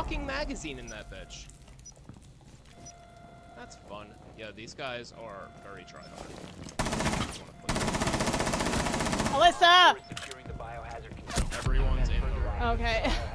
fucking magazine in that bitch. That's fun. Yeah, these guys are very tryhard. Alyssa! Everyone's in the room. Okay.